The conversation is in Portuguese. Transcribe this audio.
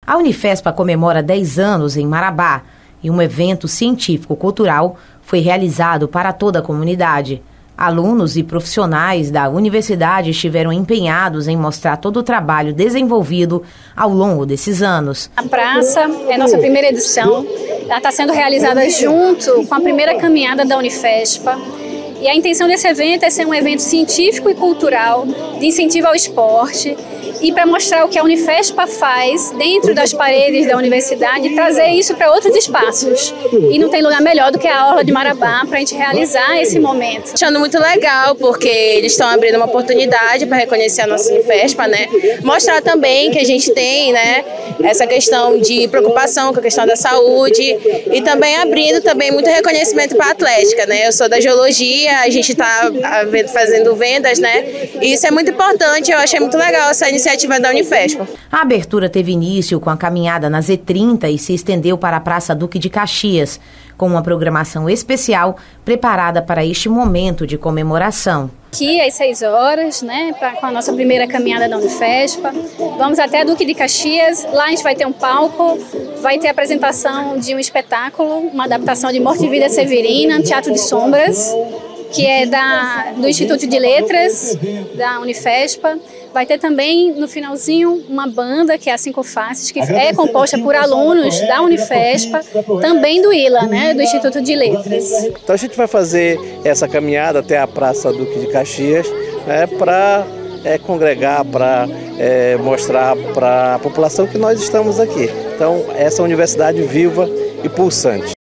A Unifespa comemora 10 anos em Marabá e um evento científico-cultural foi realizado para toda a comunidade. Alunos e profissionais da universidade estiveram empenhados em mostrar todo o trabalho desenvolvido ao longo desses anos. A praça é a nossa primeira edição, ela está sendo realizada junto com a primeira caminhada da Unifespa. E a intenção desse evento é ser um evento científico e cultural, de incentivo ao esporte, e para mostrar o que a Unifespa faz dentro das paredes da universidade e trazer isso para outros espaços. E não tem lugar melhor do que a Orla de Marabá para a gente realizar esse momento. Achando muito legal, porque eles estão abrindo uma oportunidade para reconhecer a nossa Unifespa, né? Mostrar também que a gente tem, né, essa questão de preocupação com a questão da saúde e também abrindo também muito reconhecimento para a atlética, né? Eu sou da geologia, a gente está fazendo vendas, né? E isso é muito importante, eu achei muito legal essa iniciativa da Unifespa. A abertura teve início com a caminhada na Z30 e se estendeu para a Praça Duque de Caxias, com uma programação especial preparada para este momento de comemoração. Aqui às 6 horas, né, com a nossa primeira caminhada da Unifespa. Vamos até a Duque de Caxias, lá a gente vai ter um palco, vai ter a apresentação de um espetáculo, uma adaptação de Morte e Vida Severina, Teatro de Sombras, que é do Instituto de Letras da Unifespa. Vai ter também, no finalzinho, uma banda, que é a Cinco Faces, que é composta por alunos da Unifespa, também do ILA, né, do Instituto de Letras. Então a gente vai fazer essa caminhada até a Praça Duque de Caxias, né, para congregar, para mostrar para a população que nós estamos aqui. Então, essa universidade viva e pulsante.